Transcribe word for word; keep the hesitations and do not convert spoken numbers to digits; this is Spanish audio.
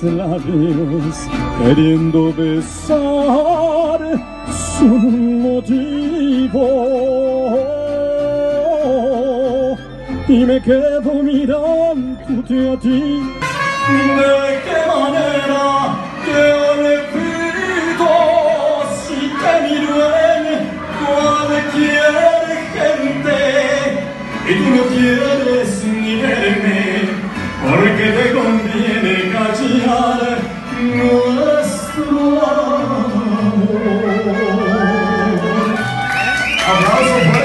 labios queriendo besar su motivo, y me quedo mirándote a ti. ¿De qué manera te olvido si te miro en cualquier gente y tú no quieres ni verme porque te conviene callar nuestro amor? Aplausos.